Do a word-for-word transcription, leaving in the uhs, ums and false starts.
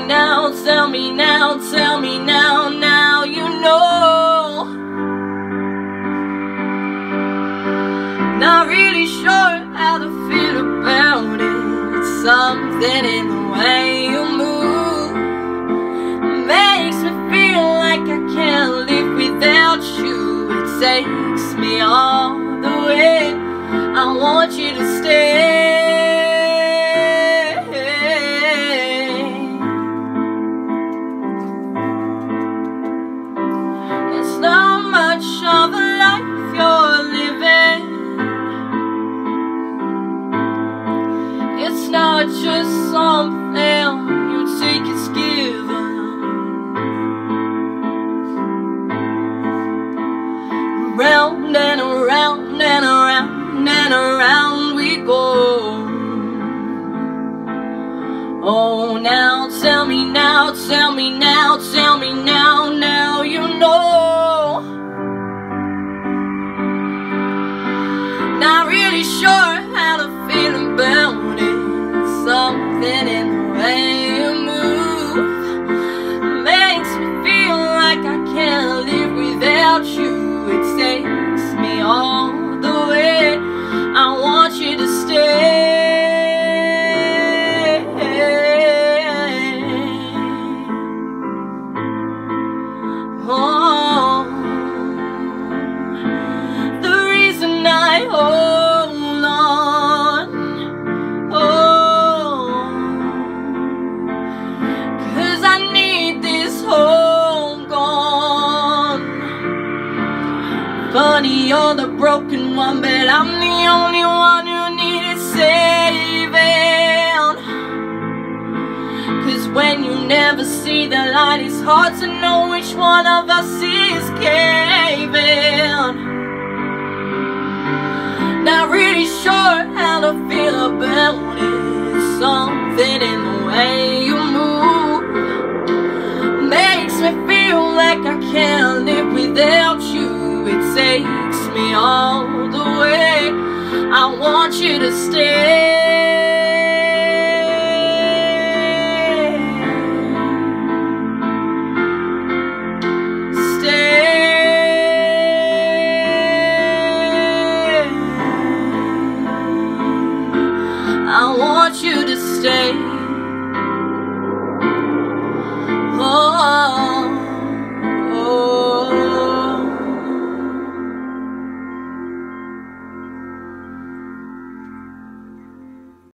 now, tell me now, tell me now, now you know. Not really sure how to feel about it. It's something in the way you move makes me feel like I can't live without you. It takes me all the way. I want you to stay. It's not much of a life you're living. It's not just something you take, it's given. Round and around and around and around we go. Oh, now tell me now, tell me now, tell me now, now you know. Not really sure how to feel about it. Something in the way you move makes me feel like I can't live without you. It takes me all the way. I want you to stay. Oh, the reason I hold on, oh, 'cause I need this home gone. Funny, you're the broken one, but I'm the only one who needed saving. 'Cause when you never see the light, it's hard to know which one of us is caving. Not really sure how to feel about it. Something in the way you move makes me feel like I can't live without you. It takes me all the way. I want you to stay. I want you to stay.